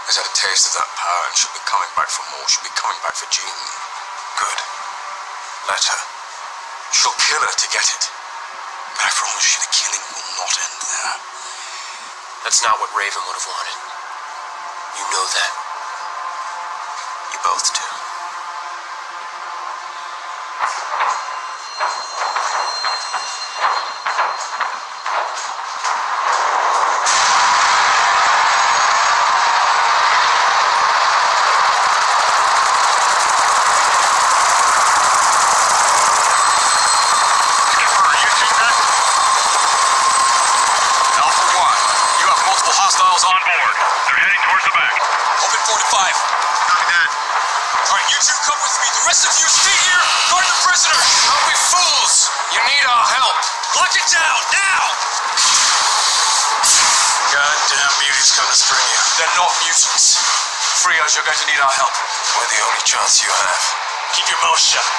has had a taste of that power and she'll be coming back for more. She'll be coming back for Jean. Good. Let her. She'll kill her to get it. But I promise you the killing will not end there. That's not what Raven would have wanted. You know that. You both do. Hostiles on board. They're heading towards the back. Open 4 to 5. Copy that. All right, you two come with me. The rest of you stay here. Guard the prisoner. Don't be fools. You need our help. Lock it down, now! Goddamn mutants come to spring you. They're not mutants. Free us, you're going to need our help. We're the only chance you have. Keep your mouth shut.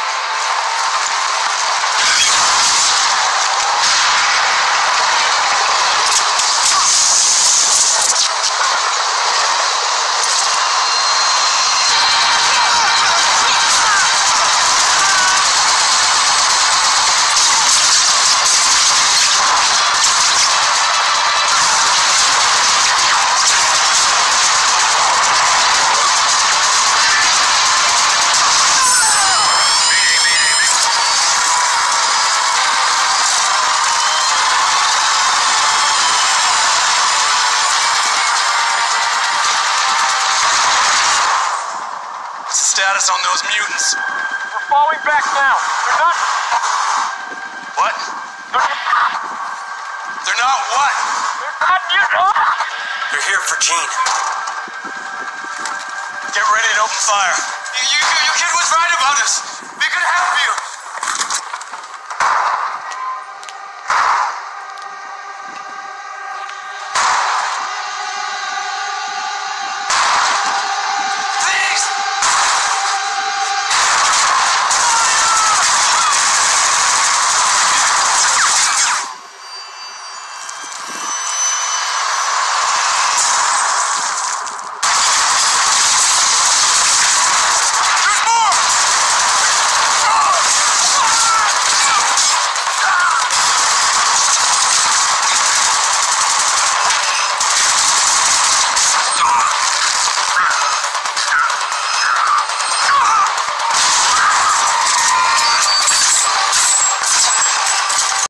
Status on those mutants. We're falling back now. They're not... What? They're not what? They're not mutants. They're here for Jean. Get ready to open fire. You kid was right about us. We could help you.